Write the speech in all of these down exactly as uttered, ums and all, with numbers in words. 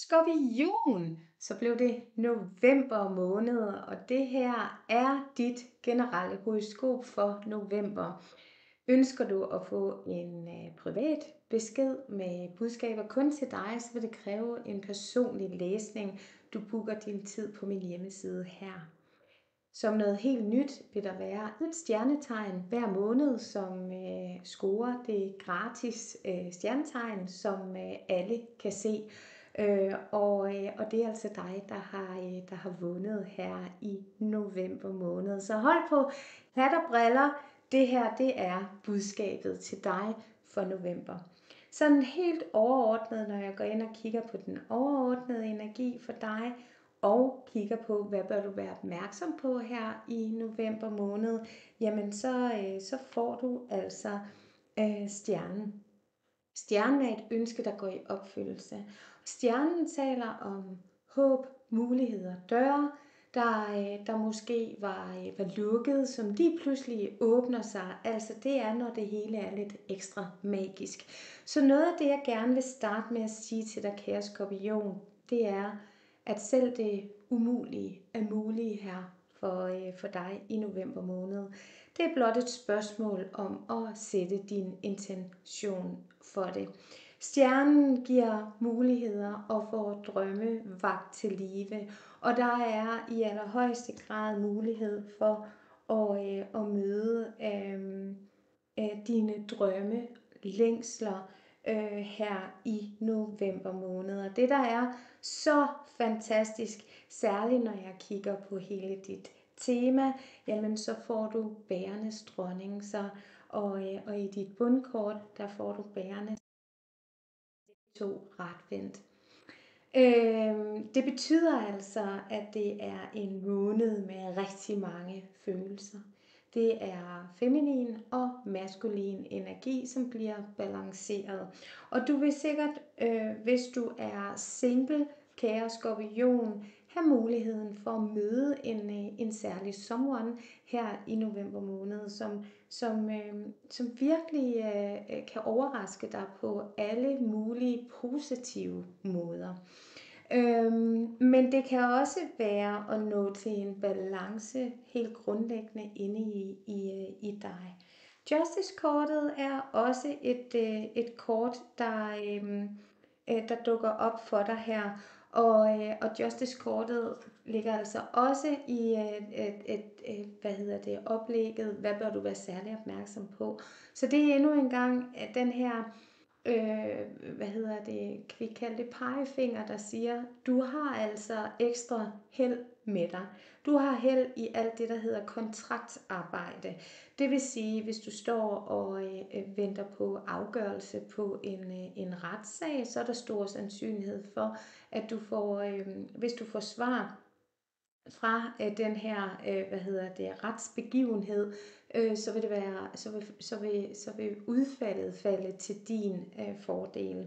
Skorpion, så blev det november måned, og det her er dit generelle horoskop for november. Ønsker du at få en øh, privat besked med budskaber kun til dig, så vil det kræve en personlig læsning. Du booker din tid på min hjemmeside her. Som noget helt nyt vil der være et stjernetegn hver måned, som øh, scorer det gratis øh, stjernetegn, som øh, alle kan se. Øh, og, øh, og det er altså dig, der har, øh, der har vundet her i november måned. Så hold på hat og briller. Det her, det er budskabet til dig for november. Sådan helt overordnet, når jeg går ind og kigger på den overordnede energi for dig, og kigger på, hvad bør du være opmærksom på her i november måned, jamen så, øh, så får du altså øh, stjernen. Stjernen er et ønske, der går i opfyldelse. Stjernen taler om håb, muligheder, døre, der, øh, der måske var, øh, var lukket, som de pludselig åbner sig. Altså det er, når det hele er lidt ekstra magisk. Så noget af det, jeg gerne vil starte med at sige til dig, kære skorpion, det er, at selv det umulige er muligt her for, øh, for dig i november måned. Det er blot et spørgsmål om at sætte din intention for det. Stjernen giver muligheder og får drømme vagt til live, og der er i allerhøjeste grad mulighed for at, øh, at møde øh, øh, dine drømme, længsler, øh, her i november måned. Og det der er så fantastisk, særligt når jeg kigger på hele dit tema, jamen så får du bærenes dronning, så, og, øh, og i dit bundkort, der får du bærenes to retvendt. Øh, det betyder altså, at det er en måned med rigtig mange følelser. Det er feminin og maskulin energi, som bliver balanceret. Og du vil sikkert, øh, hvis du er single, kære skorpion, have muligheden for at møde en, øh, en særlig someone her i november måned, som, som, øh, som virkelig øh, kan overraske dig på alle mulige positive måder. Øhm, men det kan også være at nå til en balance helt grundlæggende inde i, i, i dig. Justice-kortet er også et, øh, et kort, der, øh, øh, der dukker op for dig her. Og, øh, og Justice-kortet ligger altså også i et, et, et, et, hvad hedder det, oplægget, hvad bør du være særlig opmærksom på. Så det er endnu en gang den her øh, hvad hedder det, kan vi kalde det pegefinger, der siger, du har altså ekstra held med dig. Du har held i alt det, der hedder kontraktarbejde. Det vil sige, hvis du står og øh, venter på afgørelse på en, øh, en retssag, så er der stor sandsynlighed for, at du får, øh, hvis du får svar fra øh, den her, øh, hvad hedder det, retsbegivenhed, øh, så vil det være, så vil, så vil, så vil udfaldet falde til din øh, fordel.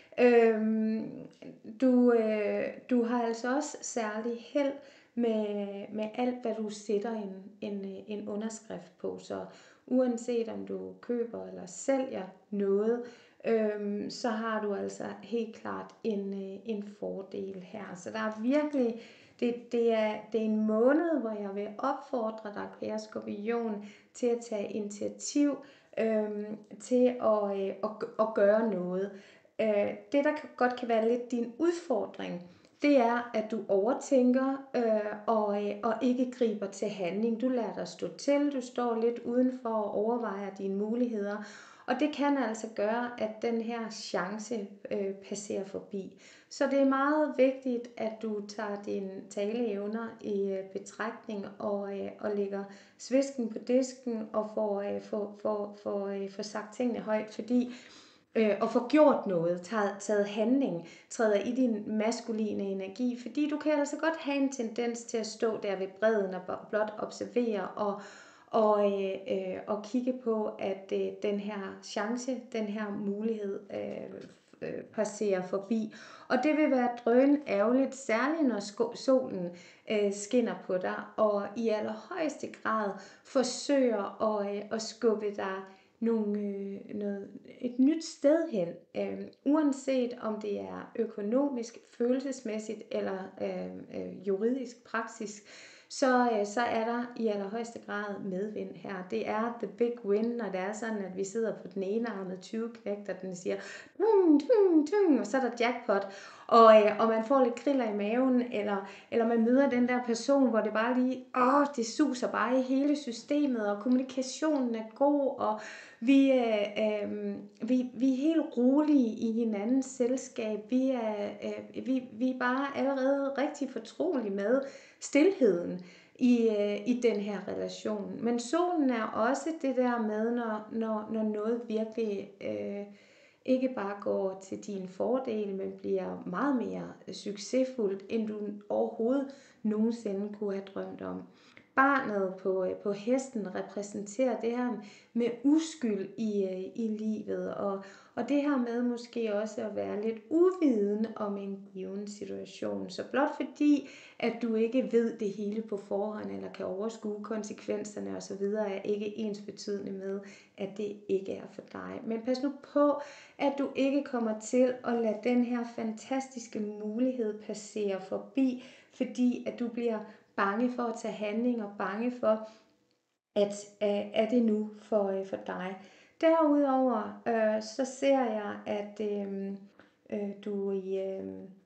Øhm, du, øh, du har altså også særlig held med, med alt, hvad du sætter en, en, en underskrift på. Så uanset om du køber eller sælger noget, øhm, så har du altså helt klart en, en fordel her. Så der er virkelig, det, det, er, det er en måned, hvor jeg vil opfordre dig, kære skorpion, til at tage initiativ øhm, til at, øh, at, at gøre noget. Øh, det, der godt kan være lidt din udfordring, det er, at du overtænker øh, og, øh, og ikke griber til handling. Du lader dig stå til, du står lidt udenfor og overvejer dine muligheder. Og det kan altså gøre, at den her chance øh, passerer forbi. Så det er meget vigtigt, at du tager dine taleevner i øh, betragtning og, øh, og lægger svisken på disken og får, øh, får, får, får, øh, får sagt tingene højt, fordi øh, og få gjort noget, taget, taget handling, træder i din maskuline energi, fordi du kan altså godt have en tendens til at stå der ved bredden og blot observere og, og, øh, øh, og kigge på, at øh, den her chance, den her mulighed øh, øh, passerer forbi. Og det vil være drøn ærgerligt, særligt når sko- solen øh, skinner på dig, og i allerhøjeste grad forsøger at, øh, at skubbe dig nogle, øh, noget, et nyt sted hen. Øh, uanset om det er økonomisk, følelsesmæssigt eller øh, øh, juridisk praksis, så, øh, så er der i allerhøjeste grad medvind her. Det er the big win, når det er sådan, at vi sidder på den ene armede tyve-knægt, og den siger, tung, tung, tung, og så er der jackpot, og, øh, og man får lidt kriller i maven, eller, eller man møder den der person, hvor det bare lige, åh, det suser bare i hele systemet, og kommunikationen er god, og vi, øh, øh, vi, vi er helt rolige i hinandens selskab. Vi er, øh, vi, vi er bare allerede rigtig fortrolige med stilheden i, øh, i den her relation. Men solen er også det der med, når, når, når noget virkelig øh, ikke bare går til din fordel, men bliver meget mere succesfuldt, end du overhovedet nogensinde kunne have drømt om. Barnet på, på hesten repræsenterer det her med uskyld i, i livet, og, og det her med måske også at være lidt uviden om en given situation. Så blot fordi, at du ikke ved det hele på forhånd, eller kan overskue konsekvenserne osv., er ikke ensbetydende med, at det ikke er for dig. Men pas nu på, at du ikke kommer til at lade den her fantastiske mulighed passere forbi, fordi at du bliver bange for at tage handling og bange for, at øh, er det nu for, øh, for dig. Derudover øh, så ser jeg, at øh, øh, du, i, øh,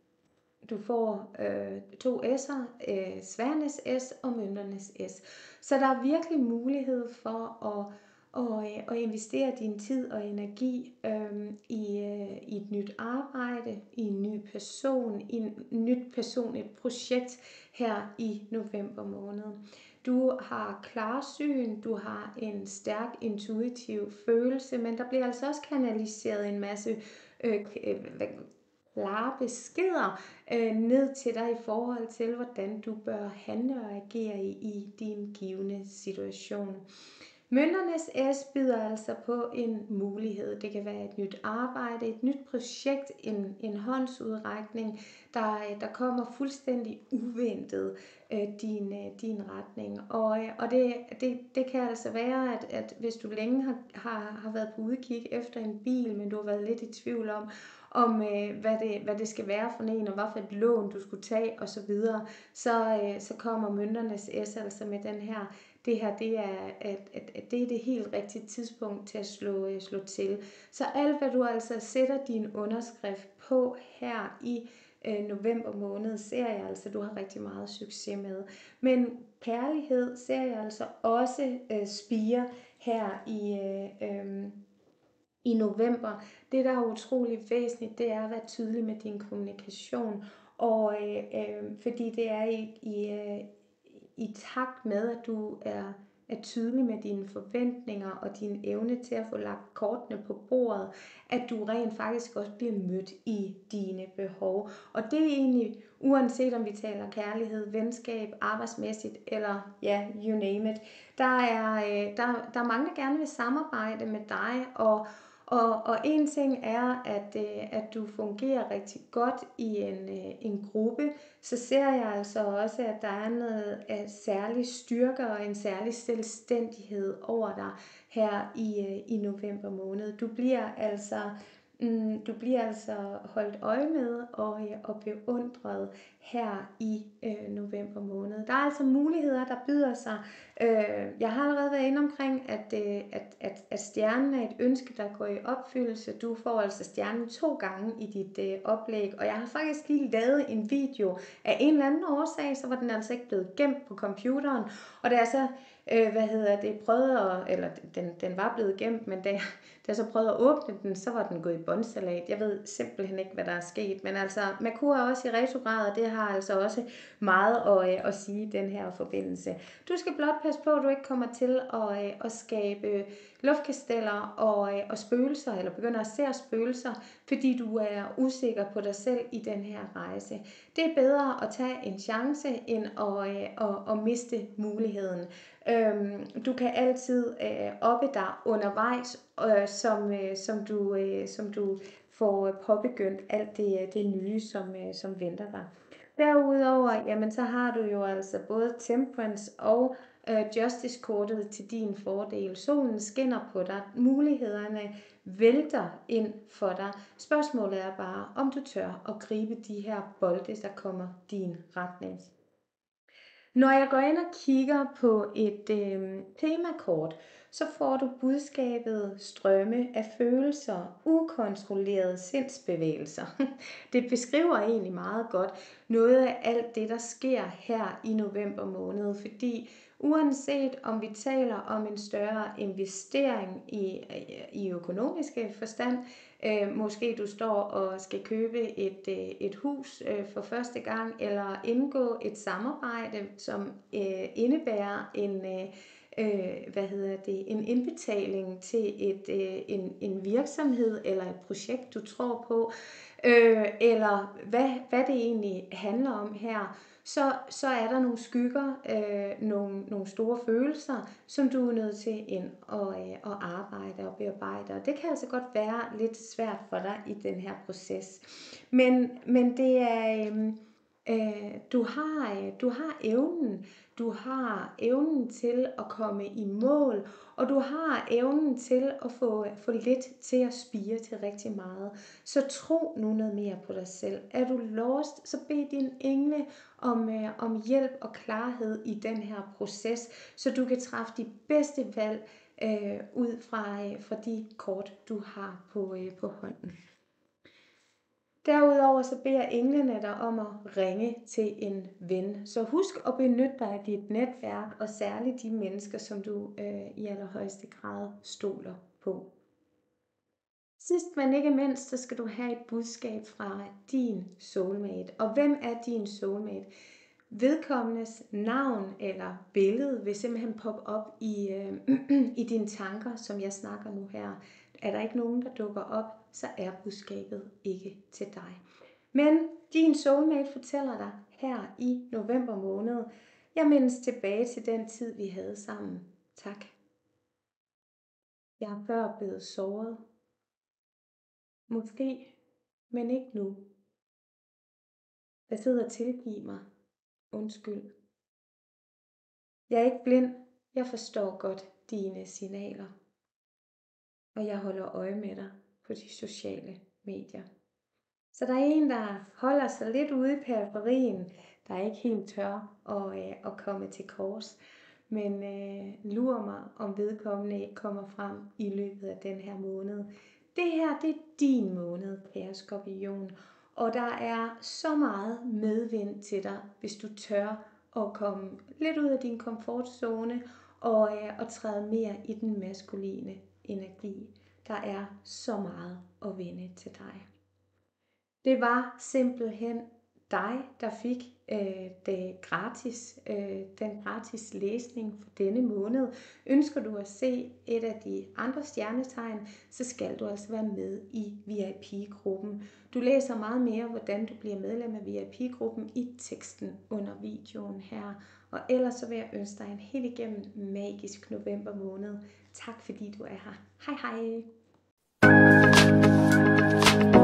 du får øh, to s'er, øh, Sværnes S og Mønternes S. Så der er virkelig mulighed for at og, øh, og investere din tid og energi øh, i, øh, i et nyt arbejde, i en ny person, i en nyt personligt projekt her i november måned. Du har klarsyn, du har en stærk intuitiv følelse, men der bliver altså også kanaliseret en masse øh, klare beskeder øh, ned til dig i forhold til, hvordan du bør handle og agere i, i din givne situation. Mønternes S byder altså på en mulighed. Det kan være et nyt arbejde, et nyt projekt, en, en håndsudrækning, der, der kommer fuldstændig uventet øh, din, øh, din retning. Og, øh, og det, det, det kan altså være, at, at hvis du længe har, har, har været på udkig efter en bil, men du har været lidt i tvivl om, om øh, hvad, det, hvad det skal være for en, og hvad for et lån du skulle tage osv., så, øh, så kommer Mønternes S altså med den her. Det her, det er, at, at, at det er det helt rigtige tidspunkt til at slå, øh, slå til. Så alt, hvad du altså sætter din underskrift på her i øh, november måned, ser jeg altså, du har rigtig meget succes med. Men kærlighed ser jeg altså også øh, spire her i, øh, øh, i november. Det, der er utrolig væsentligt, det er at være tydelig med din kommunikation. Og øh, øh, fordi det er i, i øh, i takt med, at du er, er tydelig med dine forventninger og din evne til at få lagt kortene på bordet, at du rent faktisk også bliver mødt i dine behov. Og det er egentlig, uanset om vi taler kærlighed, venskab, arbejdsmæssigt eller ja, you name it. Der er, der, der er mange, der gerne vil samarbejde med dig, og Og, og en ting er, at, at du fungerer rigtig godt i en, en gruppe, så ser jeg altså også, at der er noget af særlig styrke og en særlig selvstændighed over dig her i, i november måned. Du bliver altså, mm, du bliver altså holdt øje med og, og beundret her i øh, november måned. Der er altså muligheder, der byder sig. Øh, jeg har allerede været inde omkring, at, øh, at, at, at stjernen er et ønske, der går i opfyldelse. Du får altså stjernen to gange i dit øh, oplæg, og jeg har faktisk lige lavet en video af en eller anden årsag, så var den altså ikke blevet gemt på computeren, og det er så, øh, hvad hedder det, prøvede at, eller den, den var blevet gemt, men da jeg, da jeg så prøvede at åbne den, så var den gået i båndsalat. Jeg ved simpelthen ikke, hvad der er sket, men altså, Merkur er også i retrograd, og det har altså også meget at, at sige i den her forbindelse. Du skal blot passe på, at du ikke kommer til at, at skabe luftkasteller og, og spøgelser, eller begynder at se spøgelser, fordi du er usikker på dig selv i den her rejse. Det er bedre at tage en chance, end at, at, at miste muligheden. Du kan altid oppe dig undervejs, som, som, du, som du får påbegyndt alt det, det nye, som, som venter dig. Derudover, jamen, så har du jo altså både Temperance og øh, Justice-kortet til din fordel. Solen skinner på dig. Mulighederne vælter ind for dig. Spørgsmålet er bare, om du tør at gribe de her bolde, der kommer din retning. Når jeg går ind og kigger på et øh, temakort, så får du budskabet strømme af følelser, ukontrollerede sindsbevægelser. Det beskriver egentlig meget godt noget af alt det, der sker her i november måned, fordi uanset om vi taler om en større investering i, i økonomiske forstand, øh, måske du står og skal købe et, øh, et hus øh, for første gang, eller indgå et samarbejde, som øh, indebærer en, øh, hvad hedder det, en indbetaling til et, øh, en, en virksomhed eller et projekt, du tror på, øh, eller hvad, hvad det egentlig handler om her, så, så er der nogle skygger, øh, nogle, nogle store følelser, som du er nødt til ind og, øh, at arbejde og bearbejde. Og det kan altså godt være lidt svært for dig i den her proces. Men, men det er, øh, øh, du, har, øh, du har evnen, du har evnen til at komme i mål, og du har evnen til at få, få lidt til at spire til rigtig meget. Så tro nu noget mere på dig selv. Er du lost, så bed din engle om, øh, om hjælp og klarhed i den her proces, så du kan træffe de bedste valg øh, ud fra, øh, fra de kort, du har på, øh, på hånden. Derudover så beder englene dig om at ringe til en ven. Så husk at benytte dig af dit netværk, og særligt de mennesker, som du øh, i allerhøjeste grad stoler på. Sidst men ikke mindst, så skal du have et budskab fra din soulmate. Og hvem er din soulmate? Vedkommendes navn eller billede vil simpelthen poppe op i, øh, i dine tanker, som jeg snakker nu her. Er der ikke nogen, der dukker op, så er budskabet ikke til dig. Men din soulmate fortæller dig her i november måned, jeg mindes tilbage til den tid, vi havde sammen. Tak. Jeg er før blevet såret. Måske, men ikke nu. Jeg sidder og tilgiver mig. Undskyld. Jeg er ikke blind. Jeg forstår godt dine signaler. Og jeg holder øje med dig på de sociale medier. Så der er en, der holder sig lidt ude i periferien, der ikke helt tør at, øh, at komme til kors. Men øh, lurer mig, om vedkommende ikke kommer frem i løbet af den her måned. Det her, det er din måned, kære skorpion. Og der er så meget medvind til dig, hvis du tør at komme lidt ud af din komfortzone og, øh, og træde mere i den maskuline energi. Der er så meget at vinde til dig. Det var simpelthen dig, der fik øh, det gratis, øh, den gratis læsning for denne måned. Ønsker du at se et af de andre stjernetegn, så skal du altså være med i V I P-gruppen. Du læser meget mere, hvordan du bliver medlem af V I P-gruppen i teksten under videoen her. Og ellers så vil jeg ønske dig en helt igennem magisk november måned. Tak fordi du er her. Hej hej!